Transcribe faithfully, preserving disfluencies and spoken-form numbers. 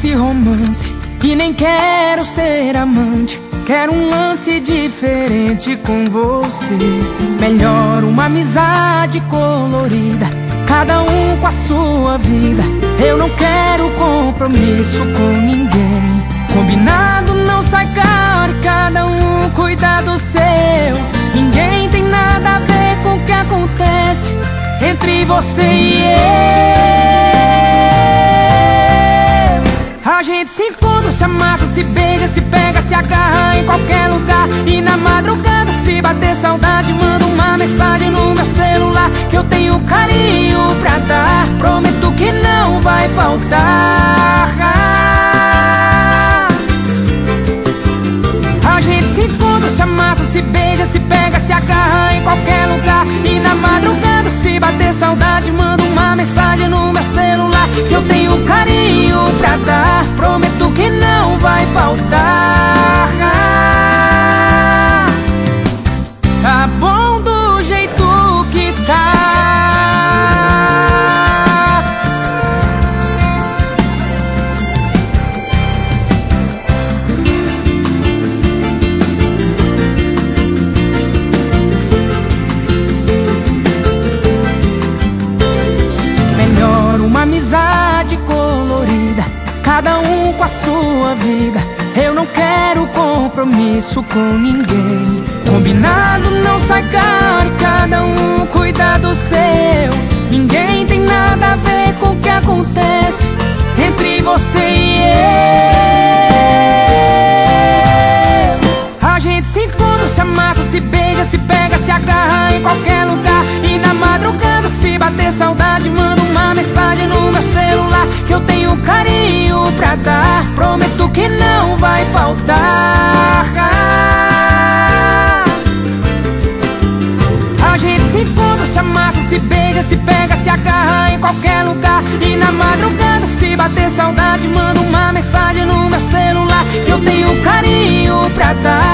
esse romance e nem quero ser amante. Quero um lance diferente com você. Melhor uma amizade colorida, cada um com a sua vida. Eu não quero compromisso com ninguém. Combinado não sai caro e cada um cuida do seu. Ninguém tem nada a ver com o que acontece entre você e eu. A gente se encontra, se amassa, se beija, se pega, se agarra em qualquer lugar. E na madrugada, se bater saudade, manda uma mensagem no meu celular, que eu tenho carinho pra dar, prometo que não vai faltar. A gente se encontra, se amassa, se beija, se pega, se agarra em qualquer lugar. E na madrugada, se bater saudade, manda uma mensagem no meu celular, que eu tenho carinho pra dar, prometo que não vai faltar. Tá bom do jeito que tá. Melhor uma amizade colorida, cada um com a sua vida. Eu não quero compromisso com ninguém. Combinado não sai caro e cada um cuida do seu. Ninguém tem nada a ver com o que acontece entre você e eu. A gente se encontra, se amassa, se beija, se pega, se agarra em qualquer lugar. E na madrugada, se bater saudade, manda uma mensagem no meu celular, que eu tenho carinho pra dar, prometo que não vai faltar. A gente se encontra, se amassa, se beija, se pega, se agarra em qualquer lugar. E na madrugada, se bater saudade, manda uma mensagem no meu celular, que eu tenho carinho pra dar,